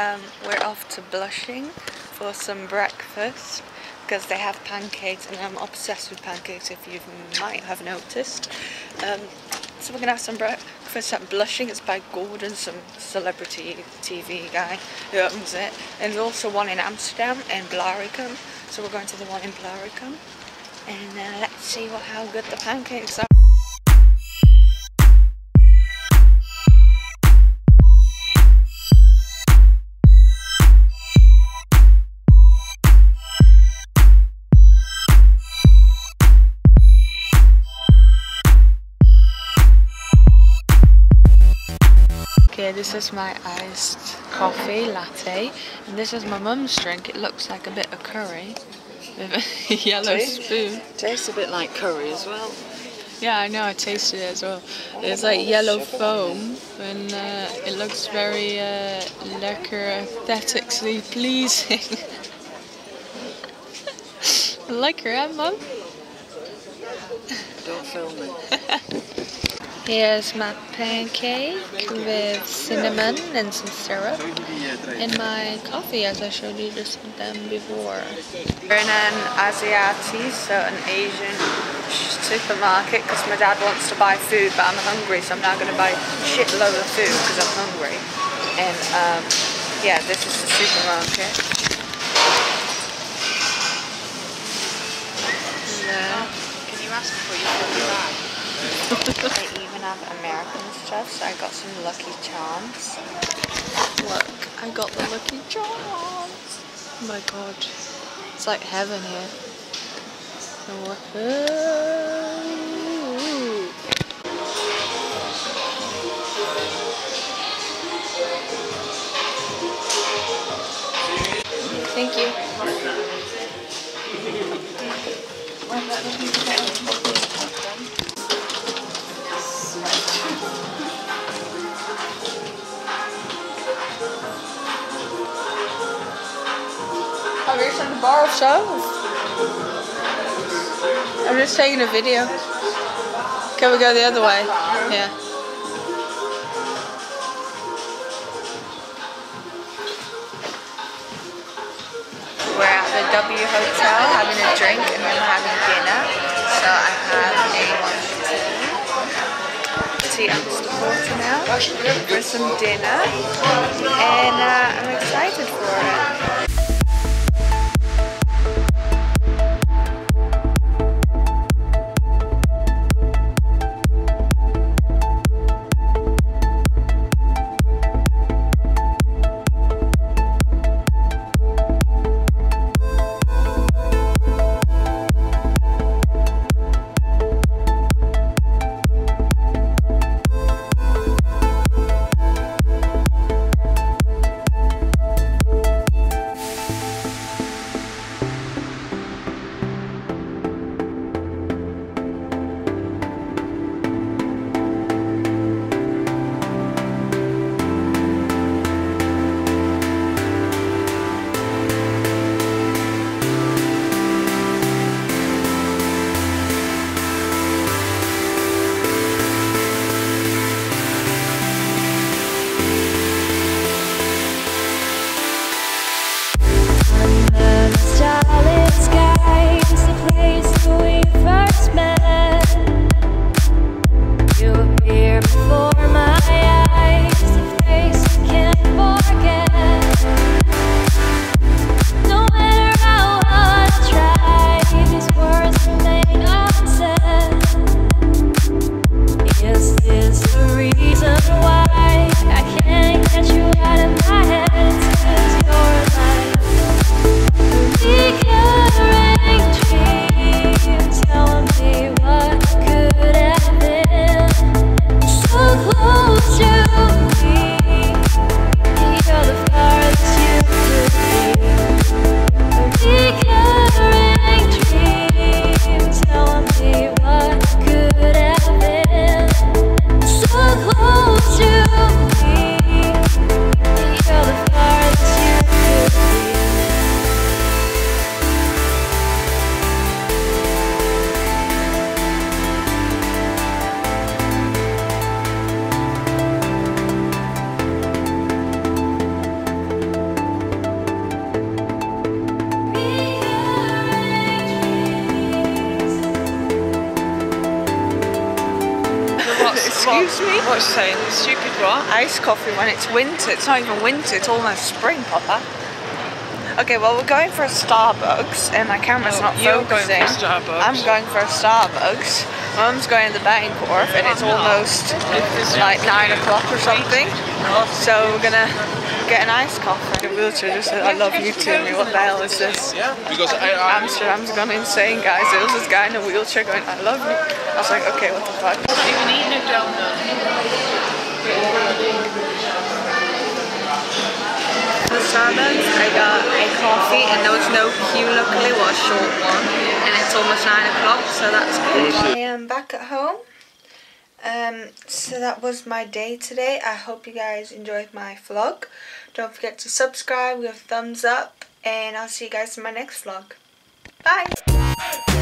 we're off to Blushing for some breakfast because they have pancakes and I'm obsessed with pancakes, if you might have noticed. So we're going to have some breakfast at Blushing. It's by Gordon, some celebrity TV guy who owns it. And there's also one in Amsterdam and Blaricum. So we're going to the one in Blaricum. And let's see how good the pancakes are. Okay, this is my iced coffee latte, and this is my mum's drink. It looks like a bit of curry with a yellow spoon. Tastes a bit like curry as well. Yeah, I know, I tasted it as well. It's like yellow foam, and it looks very lekker, aesthetically pleasing. Lekker, hè, Mum? Don't film me. Here's my pancake with cinnamon and some syrup, and my coffee, as I showed you just them before. We're in an Asiati, so an Asian supermarket, because my dad wants to buy food, but I'm hungry, so I'm now going to buy a shitload of food because I'm hungry. And yeah, this is the supermarket. Can you ask before you fill your bag? They even have American stuff, so I got some Lucky Charms. Look, I got the Lucky Charms. Oh my god, it's like heaven here. Thank you. I've reached on the bar of shows. I'm just taking a video. Can we go the other way? Yeah. We're at the W Hotel having a drink and then we're having dinner. So I have a tea Amster Porter now for some dinner, and I'm excited for it. Excuse me? What's you saying? Stupid what? Iced coffee when it's winter. It's not even winter, it's almost spring, Papa. Okay, well we're going for a Starbucks and my camera's not You're focusing. going for Starbucks. I'm going for a Starbucks. Mum's going to the betting court and it's almost like 9 o'clock or something. So we're gonna get an iced coffee. The wheelchair just said, I love you to me. What the hell is this? Yeah, because Amsterdam's gone insane, guys. There was this guy in a wheelchair going, I love you. I was like, okay, what the fuck? Not even eating a donut. For Starbucks, I got a coffee and there was no queue, luckily, well, a short one, and it's almost 9 o'clock, so that's good. I am back at home. So that was my day today. I hope you guys enjoyed my vlog. Don't forget to subscribe, give a thumbs up, and I'll see you guys in my next vlog. Bye!